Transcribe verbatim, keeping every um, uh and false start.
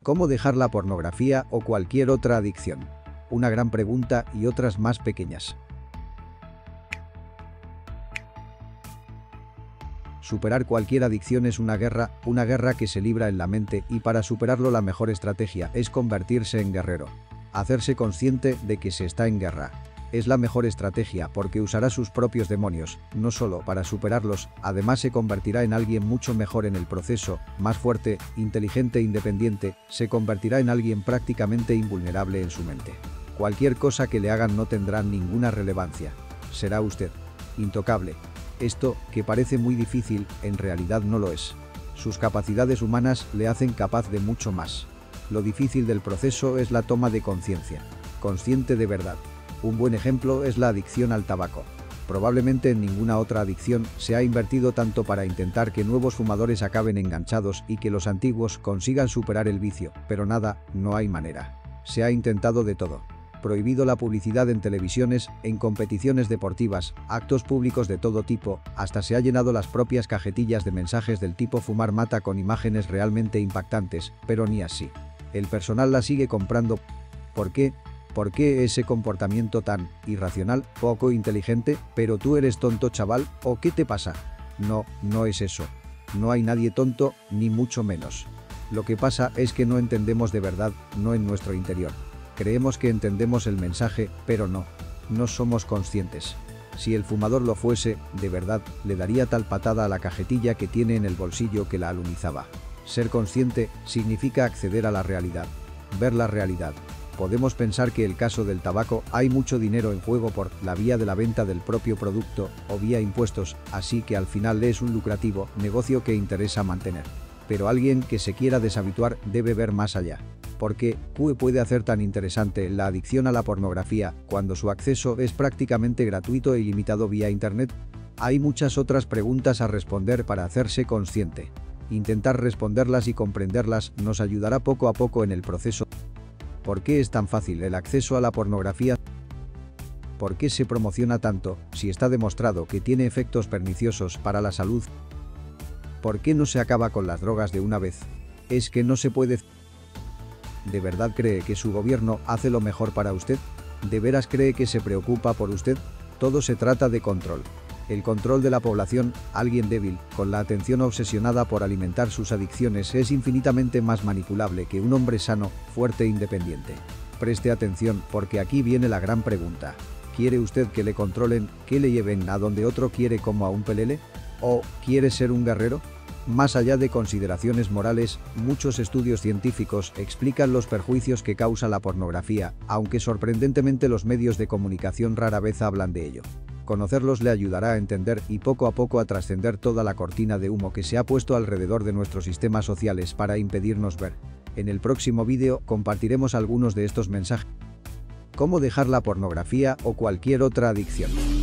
¿Cómo dejar la pornografía o cualquier otra adicción? Una gran pregunta y otras más pequeñas. Superar cualquier adicción es una guerra, una guerra que se libra en la mente, y para superarlo la mejor estrategia es convertirse en guerrero. Hacerse consciente de que se está en guerra. Es la mejor estrategia porque usará sus propios demonios, no solo para superarlos, además se convertirá en alguien mucho mejor en el proceso, más fuerte, inteligente e independiente, se convertirá en alguien prácticamente invulnerable en su mente. Cualquier cosa que le hagan no tendrá ninguna relevancia. Será usted intocable. Esto, que parece muy difícil, en realidad no lo es. Sus capacidades humanas le hacen capaz de mucho más. Lo difícil del proceso es la toma de conciencia. Consciente de verdad. Un buen ejemplo es la adicción al tabaco. Probablemente en ninguna otra adicción se ha invertido tanto para intentar que nuevos fumadores acaben enganchados y que los antiguos consigan superar el vicio, pero nada, no hay manera. Se ha intentado de todo. Prohibido la publicidad en televisiones, en competiciones deportivas, actos públicos de todo tipo, hasta se ha llenado las propias cajetillas de mensajes del tipo fumar mata con imágenes realmente impactantes, pero ni así. El personal la sigue comprando. ¿Por qué? ¿Por qué ese comportamiento tan irracional, poco inteligente? ¿Pero tú eres tonto, chaval? ¿O qué te pasa? No, no es eso. No hay nadie tonto, ni mucho menos. Lo que pasa es que no entendemos de verdad, no en nuestro interior. Creemos que entendemos el mensaje, pero no. No somos conscientes. Si el fumador lo fuese, de verdad, le daría tal patada a la cajetilla que tiene en el bolsillo que la alunizaba. Ser consciente significa acceder a la realidad. Ver la realidad. Podemos pensar que en el caso del tabaco hay mucho dinero en juego por la vía de la venta del propio producto o vía impuestos, así que al final es un lucrativo negocio que interesa mantener. Pero alguien que se quiera deshabituar debe ver más allá. ¿Por qué ¿Qué puede hacer tan interesante la adicción a la pornografía cuando su acceso es prácticamente gratuito e ilimitado vía internet? Hay muchas otras preguntas a responder para hacerse consciente. Intentar responderlas y comprenderlas nos ayudará poco a poco en el proceso. ¿Por qué es tan fácil el acceso a la pornografía? ¿Por qué se promociona tanto, si está demostrado que tiene efectos perniciosos para la salud? ¿Por qué no se acaba con las drogas de una vez? ¿Es que no se puede? ¿De verdad cree que su gobierno hace lo mejor para usted? ¿De veras cree que se preocupa por usted? Todo se trata de control. El control de la población, alguien débil, con la atención obsesionada por alimentar sus adicciones es infinitamente más manipulable que un hombre sano, fuerte e independiente. Preste atención, porque aquí viene la gran pregunta. ¿Quiere usted que le controlen, que le lleven a donde otro quiere como a un pelele? ¿O quiere ser un guerrero? Más allá de consideraciones morales, muchos estudios científicos explican los perjuicios que causa la pornografía, aunque sorprendentemente los medios de comunicación rara vez hablan de ello. Conocerlos le ayudará a entender y poco a poco a trascender toda la cortina de humo que se ha puesto alrededor de nuestros sistemas sociales para impedirnos ver. En el próximo vídeo compartiremos algunos de estos mensajes. ¿Cómo dejar la pornografía o cualquier otra adicción?